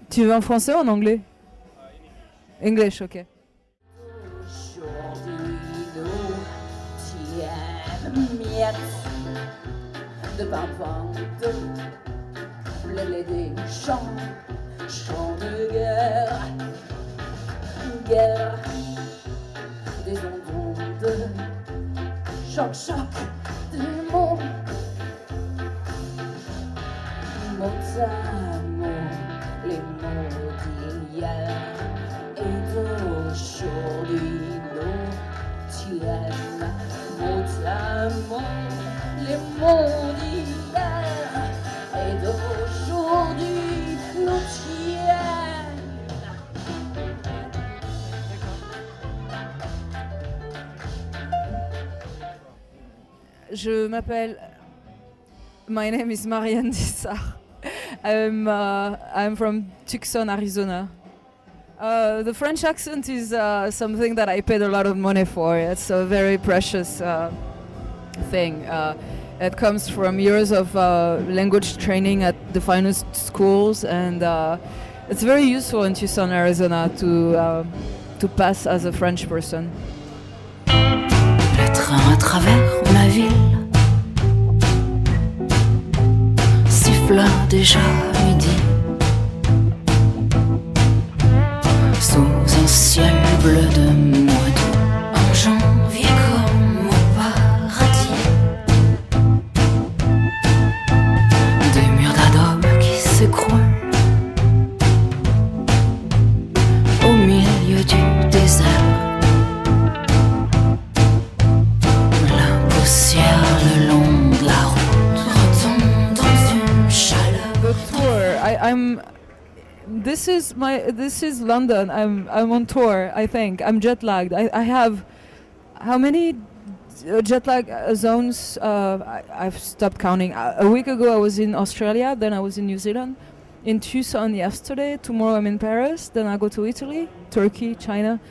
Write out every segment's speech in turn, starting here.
Tu veux en français ou en anglais? English, ok. De pimpin, de blé des champs, champs de guerre, guerre, des ondes, choc, choc, des mots, mots à mots, les mots d'hier et d'aujourd'hui nous tiennent, mots à mots. Les mots d'hier et d'aujourd'hui nous tiennent. Je m'appelle. My name is Marianne Dissard. I'm from Tucson, Arizona. The French accent is something that I paid a lot of money for. It's a very precious thing. It comes from years of language training at the finest schools, and it's very useful in Tucson, Arizona, to pass as a French person. Le train à travers ma ville siffle déjà midi sous un ciel bleu de mois d'août en janvier comme au paradis. Des murs d'adobe qui s'écroulent au milieu du désert. La poussière le long de la route retombe dans une chaleur. The tour. This is London. I'm on tour. I think I'm jet lagged. I have how many jet lag zones? I've stopped counting. A week ago I was in Australia. Then I was in New Zealand. In Tucson yesterday. Tomorrow I'm in Paris. Then I go to Italy, Turkey, China.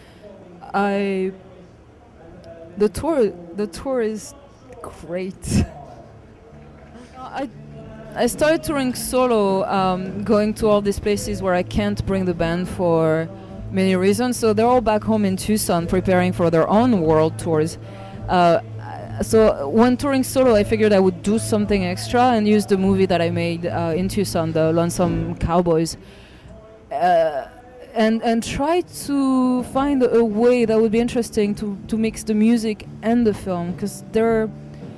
The tour is great. I started touring solo, going to all these places where I can't bring the band for many reasons. So they're all back home in Tucson preparing for their own world tours. So when touring solo, I figured I would do something extra and use the movie that I made in Tucson, The Lonesome Cowboys, and try to find a way that would be interesting to mix the music and the film, because they're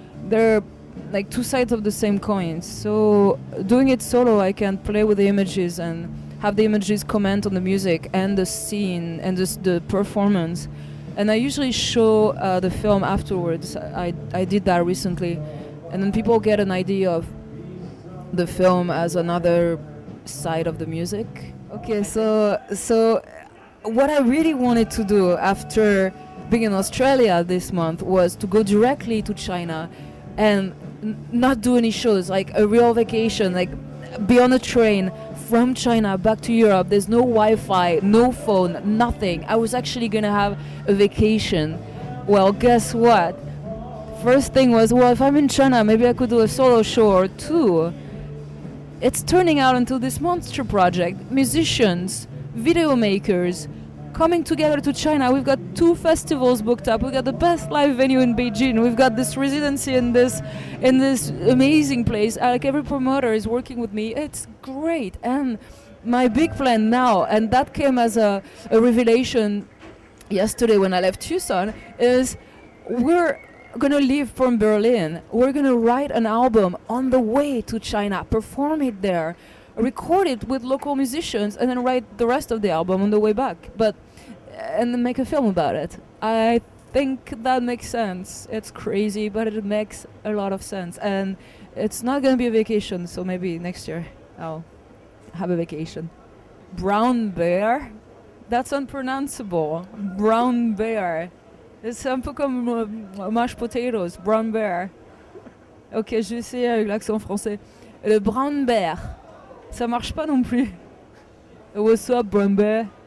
like two sides of the same coin. So doing it solo, I can play with the images and have the images comment on the music and the scene and the performance. And I usually show the film afterwards. I did that recently, and then people get an idea of the film as another side of the music. Okay, so what I really wanted to do after being in Australia this month was to go directly to China and not do any shows, like a real vacation, like be on a train from China back to Europe. There's no Wi-Fi, no phone, nothing. I was actually gonna have a vacation. Well, guess what? First thing was, well, if I'm in China, maybe I could do a solo show or two. It's turning out into this monster project. Musicians, video makers, coming together to China. We've got 2 festivals booked up. We've got the best live venue in Beijing. We've got this residency in this amazing place. Like, every promoter is working with me. It's great. And my big plan now, and that came as a revelation yesterday when I left Tucson, is we're gonna leave from Berlin. We're gonna write an album on the way to China, perform it there, record it with local musicians, and then write the rest of the album on the way back. And then make a film about it. I think that makes sense. It's crazy, but it makes a lot of sense. And it's not gonna be a vacation, so maybe next year I'll have a vacation. Brown bear? That's unpronounceable. Brown bear. C'est un peu comme mashed potatoes, brown bear. Ok, je vais essayer avec l'accent français. Le brown bear. Ça marche pas non plus. What's up, brown bear?